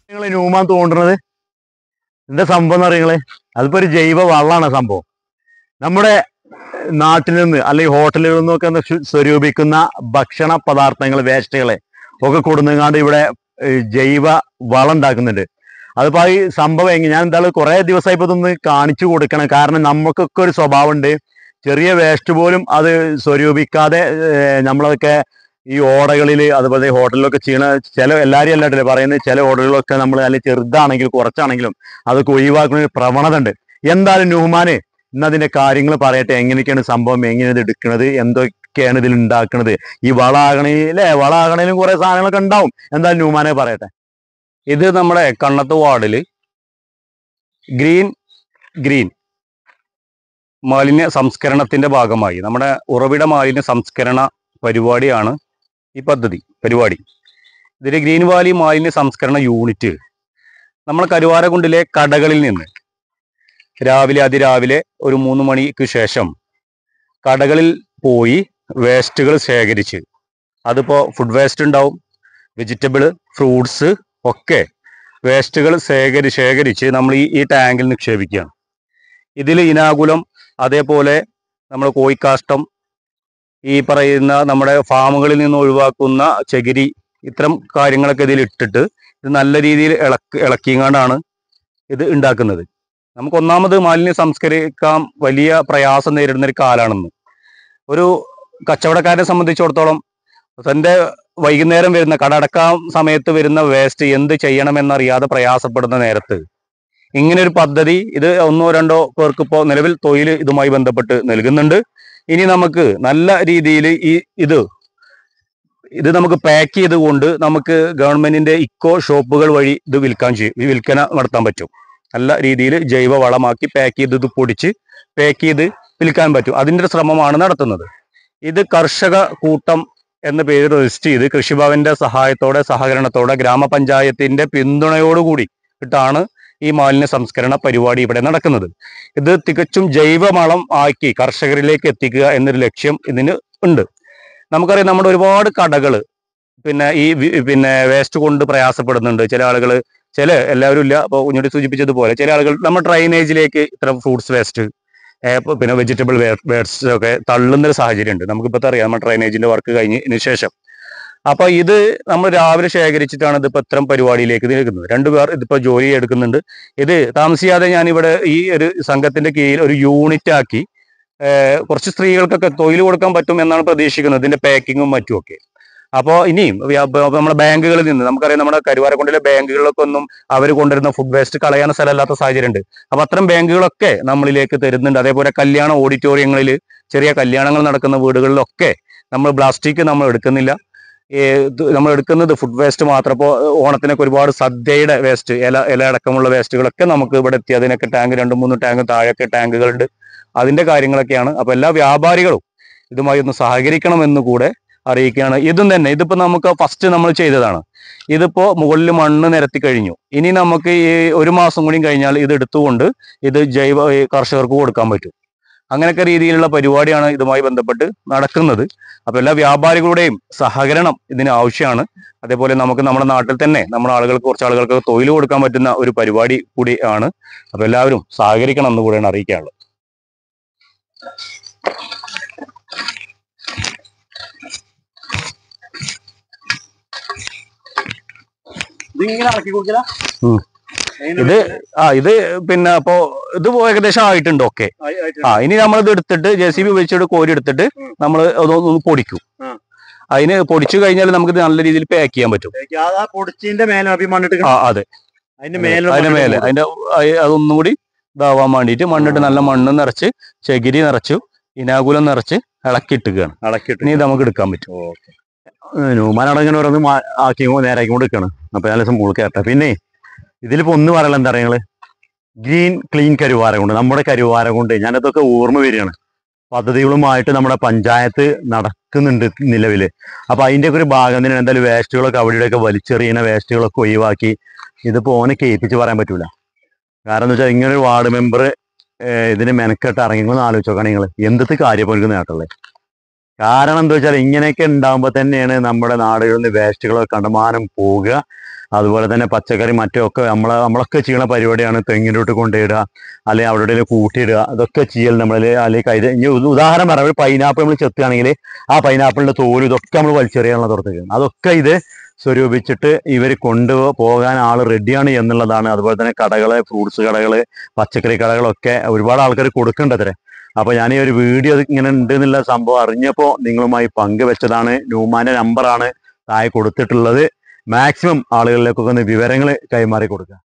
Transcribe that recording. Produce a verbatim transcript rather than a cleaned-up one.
നിങ്ങൾ ന്യൂമാൻ തോണ്ടുന്നത് എന്താ സംഭവം എന്ന് അറിയങ്ങള്? അതിപ്പോ ഒരു ജൈവ വള്ളമാണ് സംഭവം. നമ്മുടെ നാട്ടിൽ നിന്ന് അല്ലെങ്കിൽ ഹോട്ടലുകളിൽ നിന്നൊക്കെ സ്വരൂപിക്കുന്ന ഭക്ഷണ പദാർത്ഥങ്ങൾ, വേസ്റ്റുകളെ ഒക്കെ കൊടുങ്ങാണ്ട് ഇവിടെ ജൈവ വളം ഉണ്ടാക്കുന്നുണ്ട്. അതിപ്പോ ഈ സംഭവം എങ്ങനെ, ഞാൻ എന്തായാലും കുറെ ദിവസമായി ഇപ്പൊ ഇതൊന്ന് കാണിച്ചു കൊടുക്കണം. കാരണം നമുക്കൊക്കെ ഒരു സ്വഭാവം ഉണ്ട്, ചെറിയ വേസ്റ്റ് പോലും അത് സ്വരൂപിക്കാതെ നമ്മളൊക്കെ ഈ ഓടകളിൽ അതുപോലെ ഹോട്ടലിലൊക്കെ ചെയ്യണ ചില എല്ലാവരും അല്ലാട്ടില്ലേ പറയുന്നത്, ചില ഓടകളിലൊക്കെ നമ്മൾ അല്ലെങ്കിൽ ചെറുതാണെങ്കിലും കുറച്ചാണെങ്കിലും അതൊക്കെ ഒഴിവാക്കുന്ന ഒരു പ്രവണത ഉണ്ട്. എന്തായാലും നുഹ്മാന് ഇന്ന് അതിന്റെ കാര്യങ്ങൾ പറയട്ടെ, എങ്ങനെയൊക്കെയാണ് സംഭവം, എങ്ങനെ ഇത് എടുക്കുന്നത്, എന്തൊക്കെയാണ് ഇതിൽ ഉണ്ടാക്കുന്നത്, ഈ വളാകണയിലെ വളാകണയിലും കുറെ സാധനങ്ങളൊക്കെ ഉണ്ടാവും. എന്തായാലും നുഹ്മാനെ പറയട്ടെ. ഇത് നമ്മുടെ കണ്ണത്ത് വാർഡില് ഗ്രീൻ ഗ്രീൻ മാലിന്യ സംസ്കരണത്തിന്റെ ഭാഗമായി നമ്മുടെ ഉറവിട മാലിന്യ സംസ്കരണ പരിപാടിയാണ് ഈ പദ്ധതി പരിപാടി. ഇതിൽ ഗ്രീൻ വാലി മാലിന്യ സംസ്കരണ യൂണിറ്റ് നമ്മൾ കരുവാരക്കുണ്ടിലെ കടകളിൽ നിന്ന് രാവിലെ അതിരാവിലെ ഒരു മൂന്ന് മണിക്ക് ശേഷം കടകളിൽ പോയി വേസ്റ്റുകൾ ശേഖരിച്ച്, അതിപ്പോൾ ഫുഡ് വേസ്റ്റ് ഉണ്ടാവും, വെജിറ്റബിൾ, ഫ്രൂട്ട്സ് ഒക്കെ വേസ്റ്റുകൾ ശേഖരി ശേഖരിച്ച് നമ്മൾ ഈ ഈ ടാങ്കിൽ നിക്ഷേപിക്കുകയാണ്. ഇതിൽ ഇനാകുലം, അതേപോലെ നമ്മൾ കോഴിക്കാഷ്ടം, ഈ പറയുന്ന നമ്മുടെ ഫാമുകളിൽ നിന്ന് ഒഴിവാക്കുന്ന ചകിരി, ഇത്തരം കാര്യങ്ങളൊക്കെ ഇതിൽ ഇട്ടിട്ട് ഇത് നല്ല രീതിയിൽ ഇളക്കി ഇളക്കിങ്ങാണ്ടാണ് ഇത് ഉണ്ടാക്കുന്നത്. നമുക്ക് ഒന്നാമത് മാലിന്യം സംസ്കരിക്കാൻ വലിയ പ്രയാസം നേരിടുന്ന ഒരു കാലാണെന്ന്. ഒരു കച്ചവടക്കാരനെ സംബന്ധിച്ചിടത്തോളം തൻ്റെ വൈകുന്നേരം വരുന്ന കട അടക്കാൻ സമയത്ത് വരുന്ന വേസ്റ്റ് എന്ത് ചെയ്യണമെന്നറിയാതെ പ്രയാസപ്പെടുന്ന നേരത്ത് ഇങ്ങനെ ഒരു പദ്ധതി ഇത് ഒന്നോ രണ്ടോ പേർക്ക് ഇപ്പോൾ നിലവിൽ തൊഴിൽ ഇതുമായി ബന്ധപ്പെട്ട് നൽകുന്നുണ്ട്. ഇനി നമുക്ക് നല്ല രീതിയിൽ ഈ ഇത് ഇത് നമുക്ക് പാക്ക് ചെയ്തുകൊണ്ട് നമുക്ക് ഗവൺമെന്റിന്റെ ഇക്കോ ഷോപ്പുകൾ വഴി ഇത് വിൽക്കാൻ ചെയ്യും വിൽപ്പന നടത്താൻ പറ്റും. നല്ല രീതിയിൽ ജൈവ വളമാക്കി പാക്ക് ചെയ്ത് ഇത് പൊടിച്ച് പാക്ക് ചെയ്ത് വിൽക്കാൻ പറ്റും. അതിൻ്റെ ഒരു ശ്രമമാണ് നടത്തുന്നത്. ഇത് കർഷക കൂട്ടം എന്ന പേര് രജിസ്റ്റർ ചെയ്ത് കൃഷിഭവന്റെ സഹായത്തോടെ സഹകരണത്തോടെ ഗ്രാമപഞ്ചായത്തിന്റെ പിന്തുണയോടുകൂടി ഇട്ടാണ് ഈ മാലിന്യ സംസ്കരണ പരിപാടി ഇവിടെ നടക്കുന്നത്. ഇത് തികച്ചും ജൈവവളം ആക്കി കർഷകരിലേക്ക് എത്തിക്കുക എന്നൊരു ലക്ഷ്യം ഇതിന് ഉണ്ട്. നമുക്കറിയാം, നമ്മുടെ ഒരുപാട് കടകൾ പിന്നെ ഈ പിന്നെ വേസ്റ്റ് കൊണ്ട് പ്രയാസപ്പെടുന്നുണ്ട്. ചില ആളുകൾ, ചില എല്ലാവരും ഇല്ല, അപ്പോൾ കുഞ്ഞുട്ടി സൂചിപ്പിച്ചതുപോലെ ചില ആളുകൾ നമ്മുടെ ഡ്രൈനേജിലേക്ക് ഇത്തരം ഫ്രൂട്ട്സ് വേസ്റ്റ് പിന്നെ വെജിറ്റബിൾ വേസ്റ്റ് ഒക്കെ തള്ളുന്നൊരു സാഹചര്യം ഉണ്ട്. നമുക്കിപ്പോൾ അറിയാം, നമ്മുടെ ഡ്രൈനേജിന്റെ വർക്ക് കഴിഞ്ഞതിന് ശേഷം. അപ്പൊ ഇത് നമ്മൾ രാവിലെ ശേഖരിച്ചിട്ടാണ് ഇതിപ്പോ ഇത്തരം പരിപാടിയിലേക്ക് നിൽക്കുന്നത്. രണ്ടുപേർ ഇതിപ്പോ ജോലി എടുക്കുന്നുണ്ട്. ഇത് താമസിയാതെ ഞാൻ ഇവിടെ ഈ ഒരു സംഘത്തിന്റെ കീഴിൽ ഒരു യൂണിറ്റ് ആക്കി കുറച്ച് സ്ത്രീകൾക്കൊക്കെ തൊഴിൽ കൊടുക്കാൻ പറ്റും എന്നാണ് പ്രതീക്ഷിക്കുന്നത്, ഇതിന്റെ പാക്കിങ്ങും മറ്റുമൊക്കെ. അപ്പോൾ ഇനിയും നമ്മുടെ ബാങ്കുകളിൽ നിന്ന് നമുക്കറിയാം, നമ്മുടെ കരുവാരക്കുണ്ടിലെ ബാങ്കുകളിലൊക്കെ ഒന്നും അവർ കൊണ്ടുവരുന്ന ഫുഡ് വേസ്റ്റ് കളയാൻ സ്ഥലമില്ലാത്ത സാഹചര്യം ഉണ്ട്. അപ്പൊ അത്തരം ബാങ്കുകളൊക്കെ നമ്മളിലേക്ക് തരുന്നുണ്ട്. അതേപോലെ കല്യാണ ഓഡിറ്റോറിയങ്ങളിൽ, ചെറിയ കല്യാണങ്ങൾ നടക്കുന്ന വീടുകളിലൊക്കെ നമ്മൾ പ്ലാസ്റ്റിക് നമ്മൾ എടുക്കുന്നില്ല. നമ്മൾ എടുക്കുന്നത് ഫുഡ് വേസ്റ്റ് മാത്രം. ഇപ്പോൾ ഓണത്തിനൊക്കെ ഒരുപാട് സദ്യയുടെ വേസ്റ്റ്, ഇല ഇല അടക്കമുള്ള വേസ്റ്റുകളൊക്കെ നമുക്ക് ഇവിടെ എത്തി. അതിനൊക്കെ ടാങ്ക്, രണ്ട് മൂന്ന് ടാങ്ക് താഴെയൊക്കെ ടാങ്കുകളുണ്ട്. അതിന്റെ കാര്യങ്ങളൊക്കെയാണ്. അപ്പൊ എല്ലാ വ്യാപാരികളും ഇതുമായി ഒന്ന് സഹകരിക്കണമെന്ന് കൂടെ അറിയിക്കുകയാണ്. ഇതും തന്നെ ഇതിപ്പോ നമുക്ക് ഫസ്റ്റ് നമ്മൾ ചെയ്തതാണ്. ഇതിപ്പോ മുകളിൽ മണ്ണ് നിരത്തി കഴിഞ്ഞു. ഇനി നമുക്ക് ഈ ഒരു മാസം കൂടി കഴിഞ്ഞാൽ ഇത് എടുത്തുകൊണ്ട് ഇത് ജൈവ കർഷകർക്ക് കൊടുക്കാൻ പറ്റും. അങ്ങനെയൊക്കെ രീതിയിലുള്ള പരിപാടിയാണ് ഇതുമായി ബന്ധപ്പെട്ട് നടക്കുന്നത്. അപ്പൊ എല്ലാ വ്യാപാരികളുടെയും സഹകരണം ഇതിന് ആവശ്യമാണ്. അതേപോലെ നമുക്ക് നമ്മുടെ നാട്ടിൽ തന്നെ നമ്മുടെ ആളുകൾക്ക്, കുറച്ച് ആളുകൾക്ക് തൊഴിൽ കൊടുക്കാൻ പറ്റുന്ന ഒരു പരിപാടി കൂടി ആണ്. അപ്പൊ എല്ലാവരും സഹകരിക്കണം എന്ന് കൂടെയാണ് അറിയിക്കാനുള്ളത്. ഇത് ആ ഇത് പിന്നെ അപ്പോ ഇത് ഏകദേശം ആയിട്ടുണ്ട്. ഓക്കെ, ആ ഇനി നമ്മളിത് എടുത്തിട്ട് ജെ സി ബി ഉപയോഗിച്ചിട്ട് കോരി എടുത്തിട്ട് നമ്മൾ അതൊന്ന് പൊടിക്കും. അതിന് പൊടിച്ചു കഴിഞ്ഞാൽ നമുക്ക് നല്ല രീതിയിൽ പാക്ക് ചെയ്യാൻ പറ്റും. ആ അതെ, അതിന്റെ മേലെ അതിന്റെ അതൊന്നും കൂടി ഇതാവാൻ വേണ്ടിയിട്ട് മണ്ണിട്ട് നല്ല മണ്ണ് നിറച്ച് ചകിരി നിറച്ചു ഇനാകുലം നിറച്ച് ഇളക്കിയിട്ടുകയാണ്. ഇളക്കിയിട്ട് ഇനി ഇത് നമുക്ക് എടുക്കാൻ പറ്റും. ഓക്കെ, ന്യൂമാനടങ്ങനെ ഓരോന്ന് ആക്കി നേരാക്കി കൊണ്ട് നിൽക്കണം. അപ്പൊ നല്ല സംഭവം കേട്ട. പിന്നെ ഇതിലിപ്പോ ഒന്ന് പറയല എന്താ പറയുക, നിങ്ങള് ഗ്രീൻ ക്ലീൻ കരുവാരക്കുണ്ട്, നമ്മുടെ കരുവാരക്കുണ്ട്, ഞാനതൊക്കെ ഓർമ്മ വരികയാണ്. പദ്ധതികളുമായിട്ട് നമ്മുടെ പഞ്ചായത്ത് നടക്കുന്നുണ്ട് നിലവില്. അപ്പൊ അതിന്റെ ഒക്കെ ഒരു ഭാഗം തന്നെ എന്തായാലും വേസ്റ്റുകളൊക്കെ അവിടെയൊക്കെ വലിച്ചെറിയുന്ന വേസ്റ്റുകളൊക്കെ ഒഴിവാക്കി ഇതിപ്പോ ഓനെ കേൾപ്പിച്ച് പറയാൻ പറ്റൂല. കാരണം എന്ന് വെച്ചാൽ ഇങ്ങനെ ഒരു വാർഡ് മെമ്പർ ഇതിന് മെനക്കെട്ട് ഇറങ്ങിക്കൊന്ന് ആലോചിച്ച് നോക്കണം നിങ്ങൾ, എന്തൊക്കെ കാര്യം എനിക്ക് നേട്ടമുള്ളത്. കാരണം എന്താ വെച്ചാൽ ഇങ്ങനെയൊക്കെ ഉണ്ടാകുമ്പോൾ തന്നെയാണ് നമ്മുടെ നാടുകളിൽ നിന്ന് വേസ്റ്റുകളൊക്കെ കണ്ടമാനം പോവുക. അതുപോലെ തന്നെ പച്ചക്കറി മറ്റൊക്കെ നമ്മളെ നമ്മളൊക്കെ ചെയ്യുന്ന പരിപാടിയാണ് തെങ്ങിലോട്ട് കൊണ്ടുപോയിടുക, അല്ലെങ്കിൽ അവിടെ എവിടെയെങ്കിലും കൂട്ടിയിടുക. അതൊക്കെ ചെയ്യൽ നമ്മൾ അല്ലെങ്കിൽ കൈ ഇനി ഉ- ഉദാഹരണം പറയാം, ഒരു പൈനാപ്പിൾ നമ്മൾ ചെത്തുകയാണെങ്കിൽ ആ പൈനാപ്പിളിന്റെ തോല് ഇതൊക്കെ നമ്മൾ വലിച്ചെറിയാനുള്ള തുറത്തേക്ക് അതൊക്കെ ഇത് സ്വരൂപിച്ചിട്ട് ഇവർ കൊണ്ടു പോകാൻ ആൾ റെഡിയാണ് എന്നുള്ളതാണ്. അതുപോലെ തന്നെ കടകള്, ഫ്രൂട്ട്സ് കടകള്, പച്ചക്കറി കടകളൊക്കെ ഒരുപാട് ആൾക്കാർ കൊടുക്കേണ്ടത്രേ. അപ്പൊ ഞാൻ ഈ ഒരു വീഡിയോ ഇങ്ങനെ ഉണ്ട് എന്നുള്ള സംഭവം അറിഞ്ഞപ്പോൾ നിങ്ങളുമായി പങ്കുവെച്ചതാണ്. ന്യൂമാന്റെ നമ്പറാണ് താഴെ കൊടുത്തിട്ടുള്ളത്. മാക്സിമം ആളുകളിലേക്കൊക്കെ ഒന്ന് വിവരങ്ങൾ കൈമാറി കൊടുക്കുക.